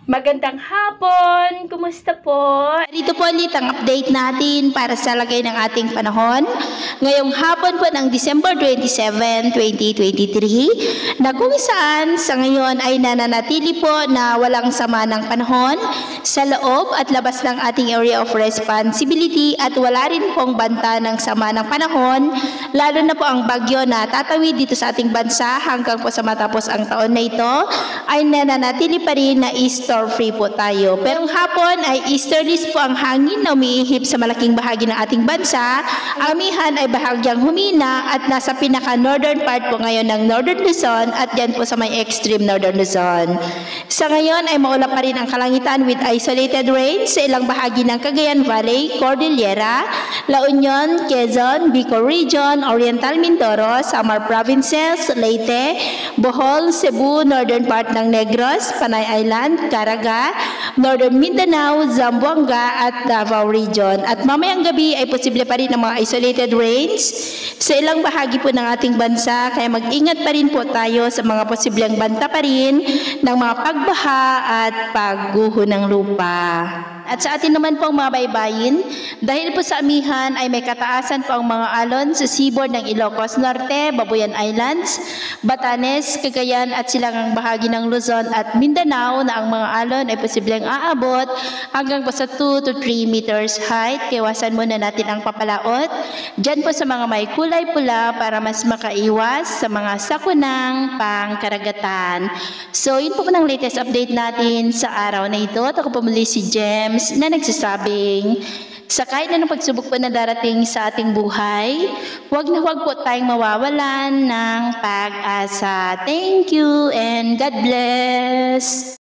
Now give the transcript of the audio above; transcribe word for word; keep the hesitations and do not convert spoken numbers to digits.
Magandang hapon! Kumusta po? Dito po ulit ang update natin para sa lagay ng ating panahon. Ngayong hapon po ng December twenty-seven, twenty twenty-three na kung saan sa ngayon ay nananatili po na walang sama ng panahon sa loob at labas ng ating area of responsibility at wala rin pong banta ng sama ng panahon, lalo na po ang bagyo na tatawid dito sa ating bansa hanggang po sa matapos ang taon na ito ay nananatili pa rin na storm free po tayo. Pero hapon ay easterlies po ang hangin na umiihip sa malaking bahagi ng ating bansa. Ang amihan ay bahagyang humina at nasa pinaka-northern part po ngayon ng Northern Luzon at dyan po sa may extreme Northern Luzon. Sa ngayon ay maulap pa rin ang kalangitan with isolated rain sa ilang bahagi ng Cagayan Valley, Cordillera, La Union, Quezon, Bicol Region, Oriental Mindoro, Samar Provinces, Leyte, Bohol, Cebu, northern part ng Negros, Panay Island, Caraga, Northern Mindanao, Zamboanga at Davao Region. At mamayang gabi ay posible pa rin ang mga isolated rains sa ilang bahagi po ng ating bansa, kaya mag-ingat pa rin po tayo sa mga posibleng banta pa rin ng mga pagbaha at pagguho ng lupa. At sa atin naman po ang mga baybayin, dahil po sa amihan ay may kataasan po ang mga alon sa seaboard ng Ilocos Norte, Babuyan Islands, Batanes, Cagayan at silangang bahagi ng Luzon at Mindanao na ang mga alon ay posibleng aabot hanggang po sa two to three meters height. Iwasan muna natin ang papalaot dyan po sa mga may kulay pula para mas makaiwas sa mga sakunang pangkaragatan. So yun po po ng latest update natin sa araw na ito. At ako po muli si Jem na nagsasabing, sa kahit na ng pagsubok po na darating sa ating buhay, huwag na huwag po tayong mawawalan ng pag-asa. Thank you and God bless!